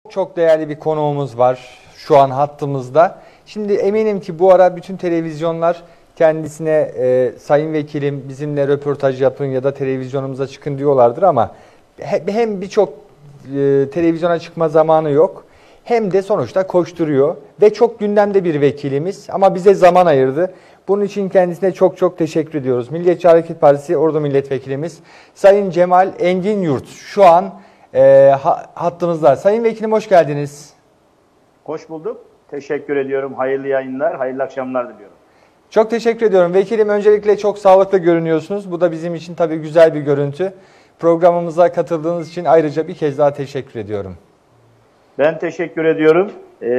Çok değerli bir konuğumuz var şu an hattımızda. Şimdi eminim ki bu ara bütün televizyonlar kendisine sayın vekilim bizimle röportaj yapın ya da televizyonumuza çıkın diyorlardır ama hem birçok televizyona çıkma zamanı yok hem de sonuçta koşturuyor ve çok gündemde bir vekilimiz ama bize zaman ayırdı. Bunun için kendisine çok teşekkür ediyoruz. Milliyetçi Hareket Partisi Ordu Milletvekilimiz Sayın Cemal Enginyurt şu an hattımızda. Sayın Vekilim hoş geldiniz. Hoş bulduk. Teşekkür ediyorum. Hayırlı yayınlar, hayırlı akşamlar diliyorum. Çok teşekkür ediyorum. Vekilim öncelikle çok sağlıklı görünüyorsunuz. Bu da bizim için tabii güzel bir görüntü. Programımıza katıldığınız için ayrıca bir kez daha teşekkür ediyorum. Ben teşekkür ediyorum.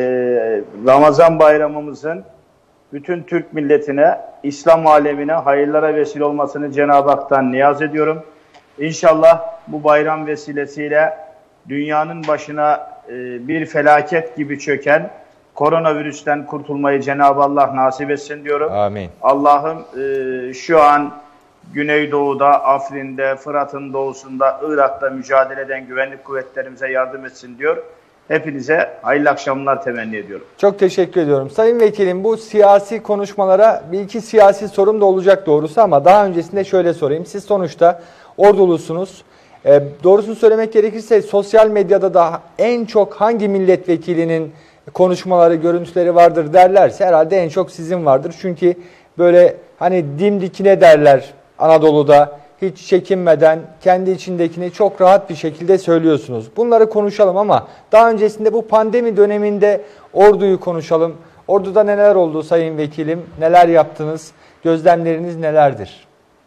Ramazan bayramımızın bütün Türk milletine, İslam alemine hayırlara vesile olmasını Cenab-ı Hak'tan niyaz ediyorum. İnşallah bu bayram vesilesiyle dünyanın başına bir felaket gibi çöken koronavirüsten kurtulmayı Cenab-ı Allah nasip etsin diyorum. Amin. Allah'ım şu an Güneydoğu'da, Afrin'de, Fırat'ın doğusunda, Irak'ta mücadele eden güvenlik kuvvetlerimize yardım etsin diyor. Hepinize hayırlı akşamlar temenni ediyorum. Çok teşekkür ediyorum. Sayın Vekilim bu siyasi konuşmalara bir iki siyasi sorum da olacak doğrusu ama daha öncesinde şöyle sorayım. Siz sonuçta Ordulusunuz. Doğrusunu söylemek gerekirse sosyal medyada da en çok hangi milletvekilinin konuşmaları, görüntüleri vardır derlerse herhalde en çok sizin vardır. Çünkü böyle hani dimdikine derler Anadolu'da hiç çekinmeden kendi içindekini çok rahat bir şekilde söylüyorsunuz. Bunları konuşalım ama daha öncesinde bu pandemi döneminde Ordu'yu konuşalım. Ordu'da neler oldu Sayın Vekilim? Neler yaptınız? Gözlemleriniz nelerdir?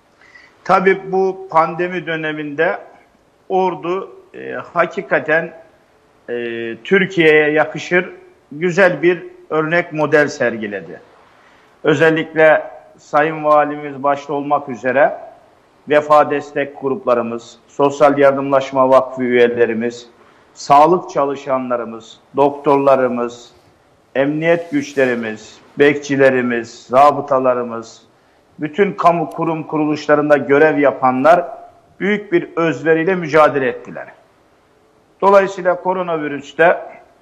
Tabii bu pandemi döneminde Ordu hakikaten Türkiye'ye yakışır güzel bir örnek model sergiledi. Özellikle Sayın Valimiz başta olmak üzere vefa destek gruplarımız, Sosyal Yardımlaşma Vakfı üyelerimiz, sağlık çalışanlarımız, doktorlarımız, emniyet güçlerimiz, bekçilerimiz, zabıtalarımız, bütün kamu kurum kuruluşlarında görev yapanlar büyük bir özveriyle mücadele ettiler. Dolayısıyla koronavirüste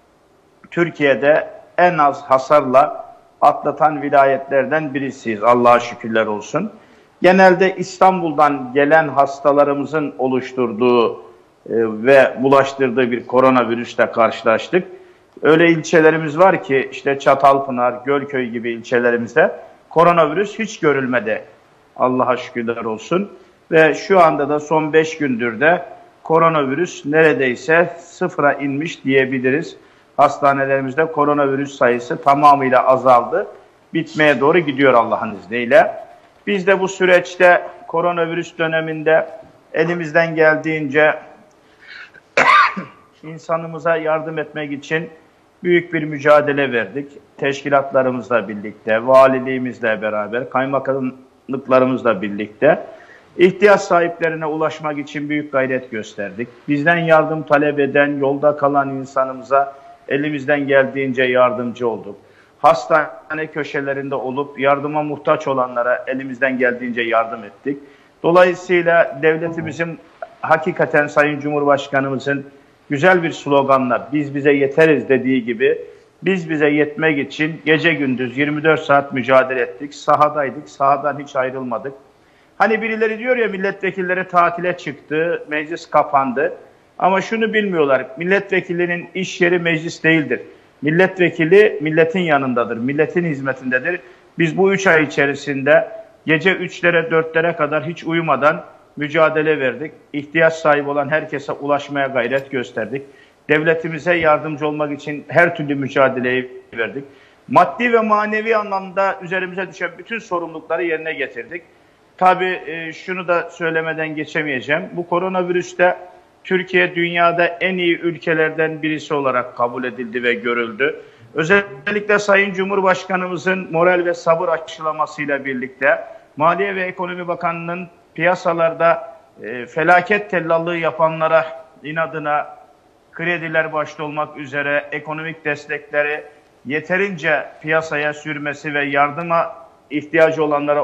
Türkiye'de en az hasarla atlatan vilayetlerden birisiyiz. Allah'a şükürler olsun. Genelde İstanbul'dan gelen hastalarımızın oluşturduğu ve bulaştırdığı bir koronavirüsle karşılaştık. Öyle ilçelerimiz var ki işte Çatalpınar, Gölköy gibi ilçelerimizde koronavirüs hiç görülmedi. Allah'a şükürler olsun. Ve şu anda da son 5 gündür de koronavirüs neredeyse sıfıra inmiş diyebiliriz. Hastanelerimizde koronavirüs sayısı tamamıyla azaldı. Bitmeye doğru gidiyor Allah'ın izniyle. Biz de bu süreçte koronavirüs döneminde elimizden geldiğince insanımıza yardım etmek için büyük bir mücadele verdik. Teşkilatlarımızla birlikte, valiliğimizle beraber, kaymakamlıklarımızla birlikte ihtiyaç sahiplerine ulaşmak için büyük gayret gösterdik. Bizden yardım talep eden, yolda kalan insanımıza elimizden geldiğince yardımcı olduk. Hastane köşelerinde olup yardıma muhtaç olanlara elimizden geldiğince yardım ettik. Dolayısıyla devletimizin hakikaten Sayın Cumhurbaşkanımızın güzel bir sloganla biz bize yeteriz dediği gibi biz bize yetmek için gece gündüz 24 saat mücadele ettik. Sahadaydık, sahadan hiç ayrılmadık. Hani birileri diyor ya milletvekilleri tatile çıktı, meclis kapandı. Ama şunu bilmiyorlar, milletvekilinin iş yeri meclis değildir. Milletvekili milletin yanındadır, milletin hizmetindedir. Biz bu 3 ay içerisinde gece 3'lere 4'lere kadar hiç uyumadan mücadele verdik. İhtiyaç sahibi olan herkese ulaşmaya gayret gösterdik. Devletimize yardımcı olmak için her türlü mücadeleyi verdik. Maddi ve manevi anlamda üzerimize düşen bütün sorumlulukları yerine getirdik. Tabii şunu da söylemeden geçemeyeceğim. Bu koronavirüste Türkiye dünyada en iyi ülkelerden birisi olarak kabul edildi ve görüldü. Özellikle Sayın Cumhurbaşkanımızın moral ve sabır aşılamasıyla birlikte Maliye ve Ekonomi Bakanlığı'nın piyasalarda felaket tellallığı yapanlara inadına krediler başta olmak üzere ekonomik destekleri yeterince piyasaya sürmesi ve yardıma ihtiyacı olanlara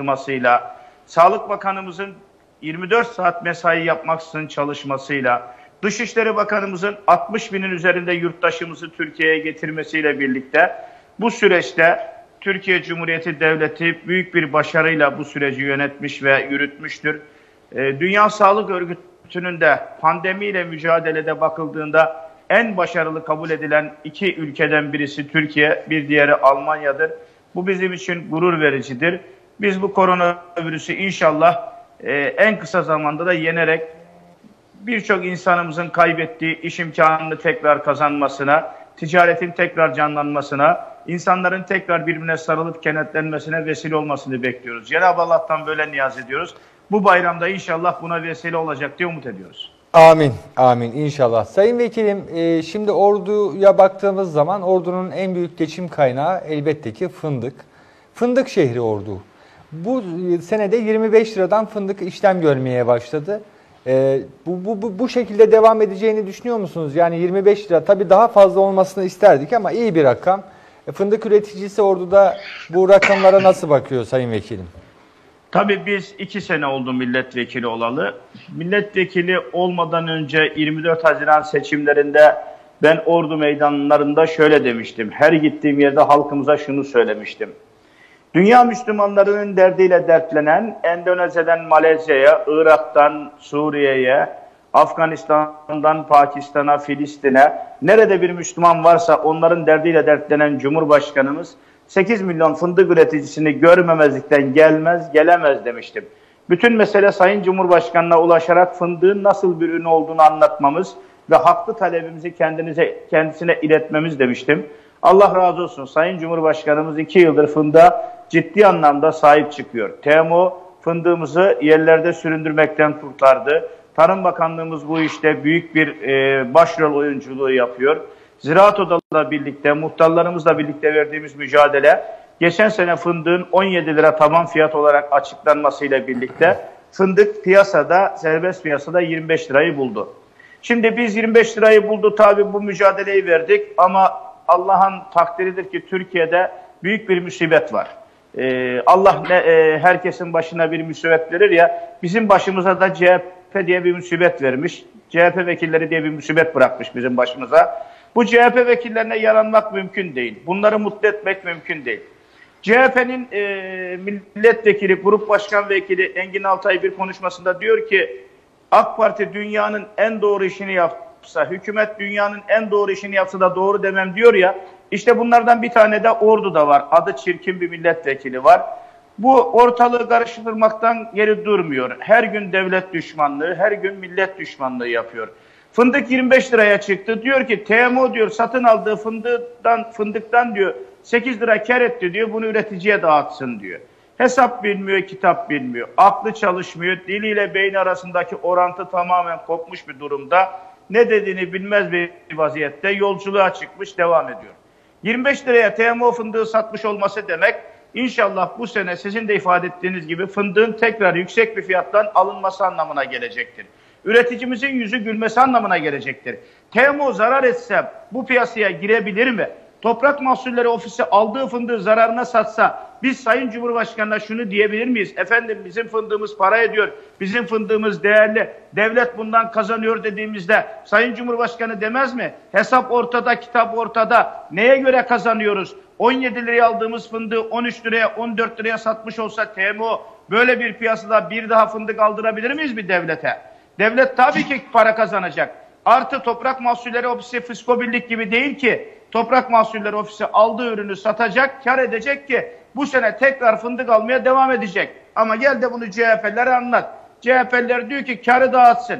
ulaştırmasıyla, Sağlık Bakanımızın 24 saat mesai yapmaksızın çalışmasıyla, Dışişleri Bakanımızın 60 binin üzerinde yurttaşımızı Türkiye'ye getirmesiyle birlikte bu süreçte Türkiye Cumhuriyeti Devleti büyük bir başarıyla bu süreci yönetmiş ve yürütmüştür. Dünya Sağlık Örgütü'nün de pandemiyle mücadelede bakıldığında en başarılı kabul edilen iki ülkeden birisi Türkiye, bir diğeri Almanya'dır. Bu bizim için gurur vericidir. Biz bu koronavirüsü inşallah en kısa zamanda da yenerek birçok insanımızın kaybettiği iş imkanını tekrar kazanmasına, ticaretin tekrar canlanmasına, insanların tekrar birbirine sarılıp kenetlenmesine vesile olmasını bekliyoruz. Cenab-ı Allah'tan böyle niyaz ediyoruz. Bu bayramda inşallah buna vesile olacak diye umut ediyoruz. Amin, amin inşallah. Sayın Vekilim, şimdi Ordu'ya baktığımız zaman Ordu'nun en büyük geçim kaynağı elbette ki fındık. Fındık şehri Ordu. Bu senede 25 liradan fındık işlem görmeye başladı. Bu şekilde devam edeceğini düşünüyor musunuz? Yani 25 lira tabii daha fazla olmasını isterdik ama iyi bir rakam. Fındık üreticisi Ordu'da bu rakamlara nasıl bakıyor Sayın Vekilim? Tabii biz 2 sene oldu milletvekili olalı. Milletvekili olmadan önce 24 Haziran seçimlerinde ben Ordu meydanlarında şöyle demiştim. Her gittiğim yerde halkımıza şunu söylemiştim. Dünya Müslümanlarının derdiyle dertlenen Endonezya'dan Malezya'ya, Irak'tan Suriye'ye, Afganistan'dan Pakistan'a, Filistin'e nerede bir Müslüman varsa onların derdiyle dertlenen Cumhurbaşkanımız 8 milyon fındık üreticisini görmemezlikten gelemez demiştim. Bütün mesele Sayın Cumhurbaşkanı'na ulaşarak fındığın nasıl bir ürün olduğunu anlatmamız ve haklı talebimizi kendisine iletmemiz demiştim. Allah razı olsun. Sayın Cumhurbaşkanımız 2 yıldır fındığa ciddi anlamda sahip çıkıyor. TMO fındığımızı yerlerde süründürmekten kurtardı. Tarım Bakanlığımız bu işte büyük bir başrol oyunculuğu yapıyor. Ziraat Odalarıyla birlikte, muhtarlarımızla birlikte verdiğimiz mücadele, geçen sene fındığın 17 lira taban fiyat olarak açıklanmasıyla birlikte fındık piyasada, serbest piyasada 25 lirayı buldu. Şimdi biz 25 lirayı buldu, tabii bu mücadeleyi verdik ama Allah'ın takdiridir ki Türkiye'de büyük bir musibet var. Allah herkesin başına bir musibet verir ya, bizim başımıza da CHP diye bir musibet vermiş. CHP vekilleri diye bir musibet bırakmış bizim başımıza. Bu CHP vekillerine yaranmak mümkün değil. Bunları mutlu etmek mümkün değil. CHP'nin milletvekili, grup başkan vekili Engin Altay bir konuşmasında diyor ki AK Parti dünyanın en doğru işini yapsa, hükümet dünyanın en doğru işini yapsa da doğru demem diyor ya. İşte bunlardan bir tane de Ordu'da var. Adı çirkin bir milletvekili var. Bu ortalığı karıştırmaktan geri durmuyor. Her gün devlet düşmanlığı, her gün millet düşmanlığı yapıyor. Fındık 25 liraya çıktı. Diyor ki TMO diyor satın aldığı fındıktan diyor 8 lira kar etti diyor. Bunu üreticiye dağıtsın diyor. Hesap bilmiyor, kitap bilmiyor. Aklı çalışmıyor. Diliyle beyni arasındaki orantı tamamen kopmuş bir durumda. Ne dediğini bilmez bir vaziyette yolculuğa çıkmış, devam ediyor. 25 liraya TMO fındığı satmış olması demek, İnşallah bu sene sizin de ifade ettiğiniz gibi fındığın tekrar yüksek bir fiyattan alınması anlamına gelecektir. Üreticimizin yüzü gülmesi anlamına gelecektir. TMO zarar etse bu piyasaya girebilir mi? Toprak Mahsulleri Ofisi aldığı fındığı zararına satsa biz Sayın Cumhurbaşkanı'na şunu diyebilir miyiz? Efendim bizim fındığımız para ediyor, bizim fındığımız değerli, devlet bundan kazanıyor dediğimizde Sayın Cumhurbaşkanı demez mi? Hesap ortada, kitap ortada. Neye göre kazanıyoruz? 17 liraya aldığımız fındığı 13 liraya, 14 liraya satmış olsa TMO böyle bir piyasada bir daha fındık aldırabilir miyiz bir devlete? Devlet tabii ki para kazanacak. Artı Toprak Mahsulleri Ofisi Fiskobirlik gibi değil ki. Toprak Mahsulleri Ofisi aldığı ürünü satacak, kar edecek ki bu sene tekrar fındık almaya devam edecek. Ama gel de bunu CHP'lere anlat. CHP'liler diyor ki karı dağıtsın.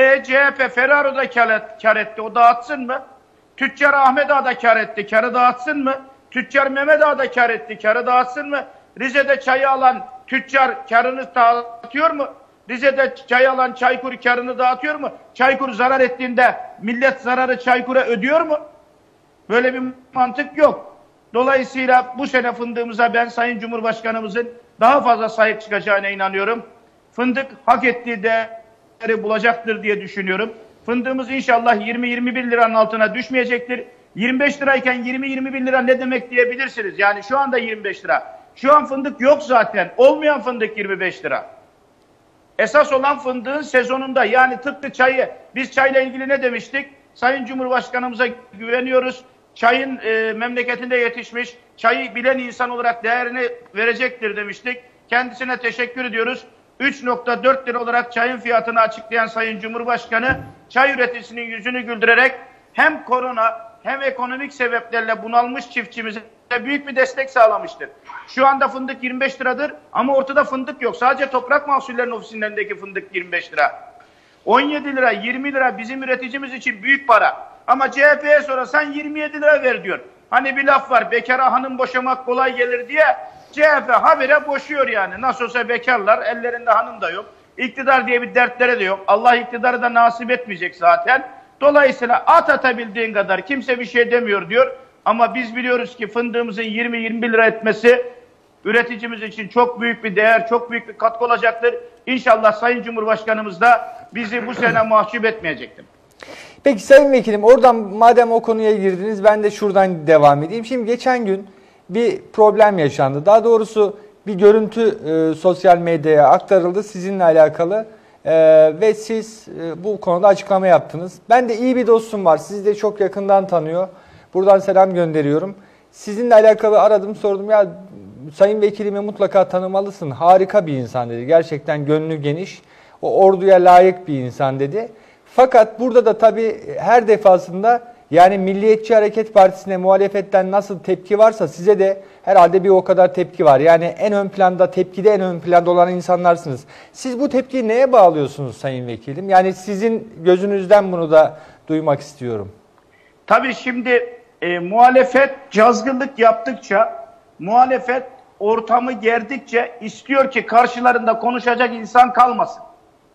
CHP Ferraro'da kar etti, o dağıtsın mı? Tüccar Ahmet Ağa da kar etti, karı dağıtsın mı? Tüccar Mehmet Ağa da kar etti, karı dağıtsın mı? Rize'de çayı alan tüccar karını dağıtıyor mu? Rize'de çay alan Çaykur karını dağıtıyor mu? Çaykur zarar ettiğinde millet zararı Çaykur'a ödüyor mu? Böyle bir mantık yok. Dolayısıyla bu sene fındığımıza ben Sayın Cumhurbaşkanımızın daha fazla sahip çıkacağına inanıyorum. Fındık hak ettiği değeri bulacaktır diye düşünüyorum. Fındığımız inşallah 20-21 liranın altına düşmeyecektir. 25 lirayken 20-21 lira ne demek diyebilirsiniz. Yani şu anda 25 lira. Şu an fındık yok zaten. Olmayan fındık 25 lira. Esas olan fındığın sezonunda, yani tıpkı çayı. Biz çayla ilgili ne demiştik? Sayın Cumhurbaşkanımıza güveniyoruz. Çayın memleketinde yetişmiş, çayı bilen insan olarak değerini verecektir demiştik. Kendisine teşekkür ediyoruz. 3,4 lira olarak çayın fiyatını açıklayan Sayın Cumhurbaşkanı, çay üreticisinin yüzünü güldürerek hem korona hem ekonomik sebeplerle bunalmış çiftçimize büyük bir destek sağlamıştır. Şu anda fındık 25 liradır ama ortada fındık yok. Sadece Toprak Mahsullerinin ofislerindeki fındık 25 lira. 17 lira, 20 lira bizim üreticimiz için büyük para. Ama CHP'ye sorarsan 27 lira ver diyor. Hani bir laf var, bekara hanım boşamak kolay gelir diye. CHP habire boşuyor yani. Nasıl olsa bekarlar, ellerinde hanım da yok. İktidar diye bir dertleri de yok. Allah iktidarı da nasip etmeyecek zaten. Dolayısıyla atabildiğin kadar, kimse bir şey demiyor diyor. Ama biz biliyoruz ki fındığımızın 20-21 lira etmesi üreticimiz için çok büyük bir değer, çok büyük bir katkı olacaktır. İnşallah Sayın Cumhurbaşkanımız da bizi bu sene mahcup etmeyecektir. Peki Sayın Vekilim, oradan madem o konuya girdiniz, ben de şuradan devam edeyim. Şimdi geçen gün bir problem yaşandı. Daha doğrusu bir görüntü sosyal medyaya aktarıldı sizinle alakalı ve siz bu konuda açıklama yaptınız. Ben de iyi bir dostum var, sizi de çok yakından tanıyor. Buradan selam gönderiyorum. Sizinle alakalı aradım, sordum, ya Sayın Vekilimi mutlaka tanımalısın, harika bir insan dedi. Gerçekten gönlü geniş, o orduya layık bir insan dedi. Fakat burada da tabii her defasında, yani Milliyetçi Hareket Partisi'ne muhalefetten nasıl tepki varsa size de herhalde bir o kadar tepki var. Yani en ön planda, tepkide en ön planda olan insanlarsınız. Siz bu tepkiyi neye bağlıyorsunuz Sayın Vekilim? Yani sizin gözünüzden bunu da duymak istiyorum. Tabii şimdi muhalefet cazgınlık yaptıkça, muhalefet ortamı gerdikçe istiyor ki karşılarında konuşacak insan kalmasın.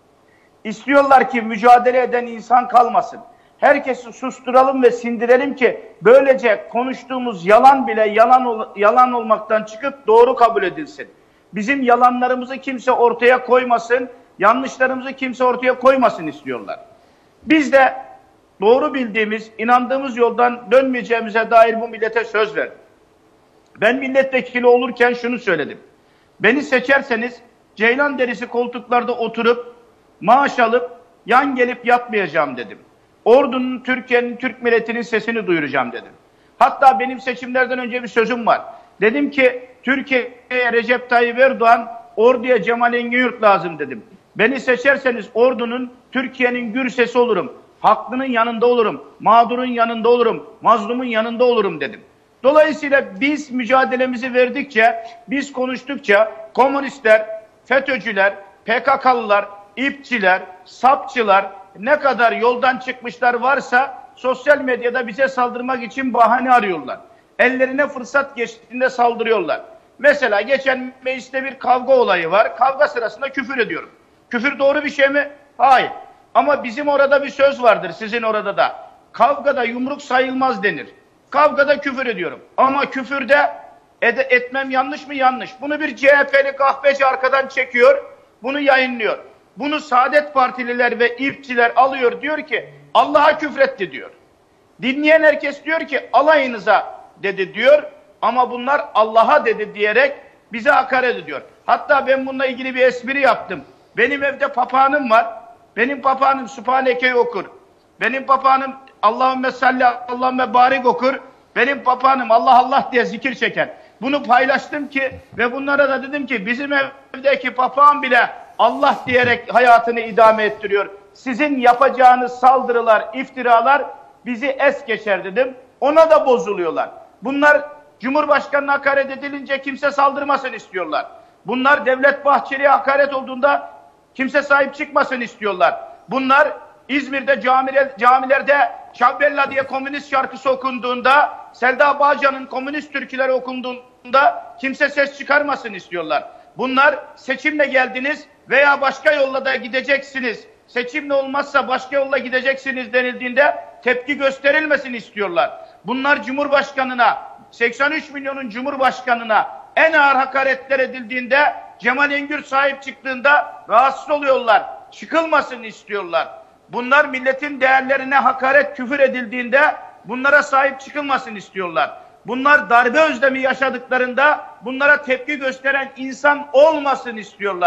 İstiyorlar ki mücadele eden insan kalmasın. Herkesi susturalım ve sindirelim ki böylece konuştuğumuz yalan bile yalan olmaktan çıkıp doğru kabul edilsin. Bizim yalanlarımızı kimse ortaya koymasın, yanlışlarımızı kimse ortaya koymasın istiyorlar. Biz de doğru bildiğimiz, inandığımız yoldan dönmeyeceğimize dair bu millete söz verdim. Ben milletvekili olurken şunu söyledim. Beni seçerseniz ceylan derisi koltuklarda oturup maaş alıp yan gelip yatmayacağım dedim. Ordunun, Türkiye'nin, Türk milletinin sesini duyuracağım dedim. Hatta benim seçimlerden önce bir sözüm var. Dedim ki Türkiye'ye Recep Tayyip Erdoğan, orduya Cemal Engin lazım dedim. Beni seçerseniz ordunun, Türkiye'nin gür sesi olurum. Haklının yanında olurum. Mağdurun yanında olurum. Mazlumun yanında olurum dedim. Dolayısıyla biz mücadelemizi verdikçe, biz konuştukça komünistler, FETÖ'cüler, PKK'lılar, İP'çiler, SAP'çılar ne kadar yoldan çıkmışlar varsa sosyal medyada bize saldırmak için bahane arıyorlar. Ellerine fırsat geçtiğinde saldırıyorlar. Mesela geçen mecliste bir kavga olayı var. Kavga sırasında küfür ediyorum. Küfür doğru bir şey mi? Hayır. Ama bizim orada bir söz vardır, sizin orada da. Kavgada yumruk sayılmaz denir. Kavgada küfür ediyorum. Ama küfürde etmem yanlış mı? Yanlış. Bunu bir CHP'li kahveci arkadan çekiyor, bunu yayınlıyor. Bunu Saadet Partililer ve İP'çiler alıyor, diyor ki Allah'a küfretti diyor. Dinleyen herkes diyor ki alayınıza dedi diyor ama bunlar Allah'a dedi diyerek bize hakaret ediyor. Hatta ben bununla ilgili bir espri yaptım. Benim evde papağanım var. Benim papağanım Sübhaneke'yi okur. Benim papağanım Allahümme salli Allahümme barik okur. Benim papağanım Allah Allah diye zikir çeker. Bunu paylaştım ki ve bunlara da dedim ki bizim evdeki papağan bile Allah diyerek hayatını idame ettiriyor. Sizin yapacağınız saldırılar, iftiralar bizi es geçer dedim. Ona da bozuluyorlar. Bunlar Cumhurbaşkanı'na hakaret edilince kimse saldırmasın istiyorlar. Bunlar Devlet Bahçeli'ye hakaret olduğunda kimse sahip çıkmasın istiyorlar. Bunlar İzmir'de camilerde Şabbella diye komünist şarkısı okunduğunda, Selda Bağcan'ın komünist türküleri okunduğunda kimse ses çıkarmasın istiyorlar. Bunlar seçimle geldiniz veya başka yolla da gideceksiniz, seçimle olmazsa başka yolla gideceksiniz denildiğinde tepki gösterilmesin istiyorlar. Bunlar Cumhurbaşkanı'na, 83 milyonun Cumhurbaşkanı'na en ağır hakaretler edildiğinde, Cemal Engür sahip çıktığında rahatsız oluyorlar. Çıkılmasın istiyorlar. Bunlar milletin değerlerine hakaret, küfür edildiğinde bunlara sahip çıkılmasın istiyorlar. Bunlar darbe özlemi yaşadıklarında bunlara tepki gösteren insan olmasın istiyorlar.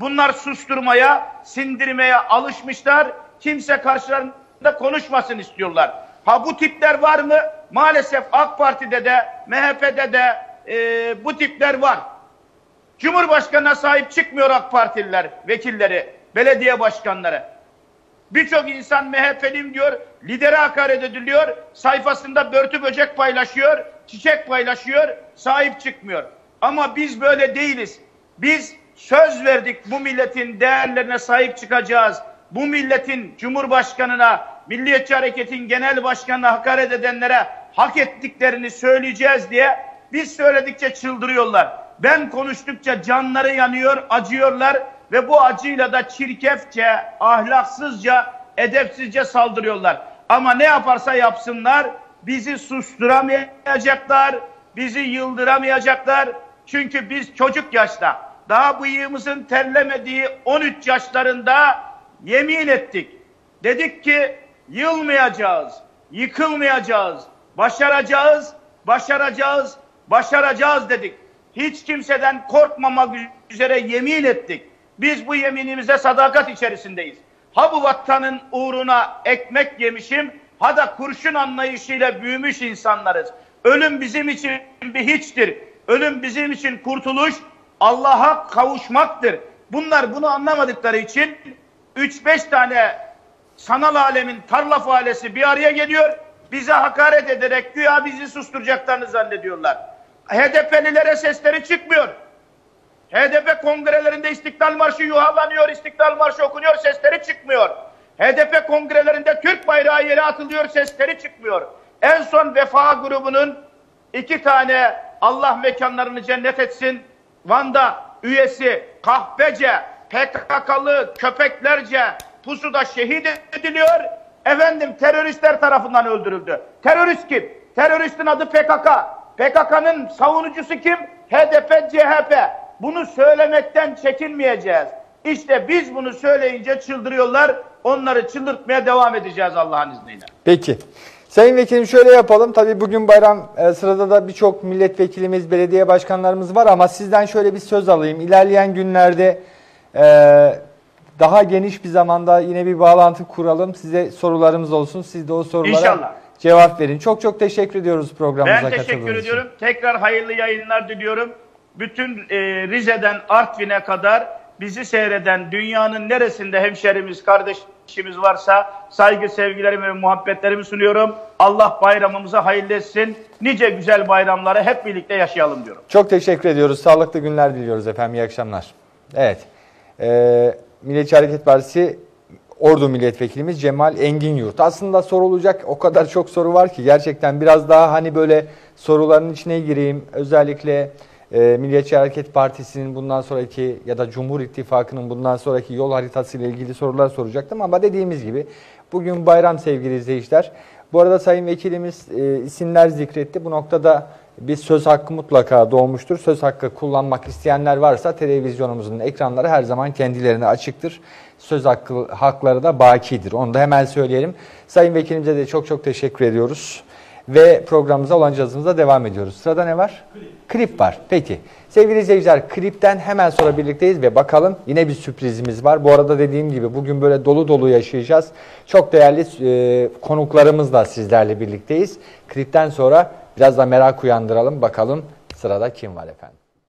Bunlar susturmaya, sindirmeye alışmışlar. Kimse karşılarında konuşmasın istiyorlar. Ha bu tipler var mı? Maalesef AK Parti'de de, MHP'de de bu tipler var. Cumhurbaşkanına sahip çıkmıyor AK Partililer, vekilleri, belediye başkanları. Birçok insan MHP'liyim diyor, lidere hakaret ediliyor, sayfasında börtü böcek paylaşıyor, çiçek paylaşıyor, sahip çıkmıyor. Ama biz böyle değiliz. Biz söz verdik, bu milletin değerlerine sahip çıkacağız. Bu milletin Cumhurbaşkanına, Milliyetçi Hareket'in genel başkanına hakaret edenlere hak ettiklerini söyleyeceğiz diye biz söyledikçe çıldırıyorlar. Ben konuştukça canları yanıyor, acıyorlar ve bu acıyla da çirkefçe, ahlaksızca, edepsizce saldırıyorlar. Ama ne yaparsa yapsınlar bizi susturamayacaklar, bizi yıldıramayacaklar. Çünkü biz çocuk yaşta, daha bıyığımızın terlemediği 13 yaşlarında yemin ettik. Dedik ki yılmayacağız, yıkılmayacağız, başaracağız, başaracağız, başaracağız dedik. Hiç kimseden korkmamak üzere yemin ettik. Biz bu yeminimize sadakat içerisindeyiz. Ha bu vatanın uğruna ekmek yemişim, ha da kurşun anlayışıyla büyümüş insanlarız. Ölüm bizim için bir hiçtir. Ölüm bizim için kurtuluş, Allah'a kavuşmaktır. Bunlar bunu anlamadıkları için 3-5 tane sanal alemin tarla falesi bir araya geliyor. Bize hakaret ederek güya bizi susturacaklarını zannediyorlar. HDP'lilere sesleri çıkmıyor. HDP kongrelerinde İstiklal Marşı yuhalanıyor, İstiklal Marşı okunuyor, sesleri çıkmıyor. HDP kongrelerinde Türk bayrağı yere atılıyor, sesleri çıkmıyor. En son Vefa grubunun 2 tane, Allah mekanlarını cennet etsin, Van'da üyesi kahpece, PKK'lı köpeklerce pusuda şehit ediliyor. Efendim teröristler tarafından öldürüldü. Terörist kim? Teröristin adı PKK. PKK'nın savunucusu kim? HDP, CHP. Bunu söylemekten çekinmeyeceğiz. İşte biz bunu söyleyince çıldırıyorlar. Onları çıldırtmaya devam edeceğiz Allah'ın izniyle. Peki. Sayın Vekilim şöyle yapalım. Tabii bugün bayram sırada da birçok milletvekilimiz, belediye başkanlarımız var ama sizden şöyle bir söz alayım. İlerleyen günlerde daha geniş bir zamanda yine bir bağlantı kuralım. Size sorularımız olsun. Siz de o sorulara İnşallah cevap verin. Çok çok teşekkür ediyoruz programımıza katıldığınız için. Ben teşekkür ediyorum. Tekrar hayırlı yayınlar diliyorum. Bütün Rize'den Artvin'e kadar bizi seyreden dünyanın neresinde hemşerimiz, kardeşimiz varsa saygı, sevgilerimi ve muhabbetlerimi sunuyorum. Allah bayramımızı hayırlı etsin. Nice güzel bayramları hep birlikte yaşayalım diyorum. Çok teşekkür ediyoruz. Sağlıklı günler diliyoruz efendim. İyi akşamlar. Evet. Milliyetçi Hareket Partisi Ordu Milletvekilimiz Cemal Enginyurt. Aslında sorulacak o kadar çok soru var ki gerçekten biraz daha hani böyle soruların içine gireyim. Özellikle Milliyetçi Hareket Partisi'nin bundan sonraki ya da Cumhur İttifakı'nın bundan sonraki yol haritası ile ilgili sorular soracaktım ama dediğimiz gibi bugün bayram sevgili izleyiciler. Bu arada Sayın Vekilimiz isimler zikretti. Bu noktada bir söz hakkı mutlaka doğmuştur. Söz hakkı kullanmak isteyenler varsa televizyonumuzun ekranları her zaman kendilerine açıktır. Söz hakları da bakidir. Onu da hemen söyleyelim. Sayın Vekilimize de çok çok teşekkür ediyoruz. Ve programımıza olan cihazımıza devam ediyoruz. Sırada ne var? Klip var. Peki. Sevgili izleyiciler, klipten hemen sonra birlikteyiz ve bakalım yine bir sürprizimiz var. Bu arada dediğim gibi bugün böyle dolu dolu yaşayacağız. Çok değerli konuklarımızla sizlerle birlikteyiz. Klipten sonra biraz da merak uyandıralım. Bakalım sırada kim var efendim?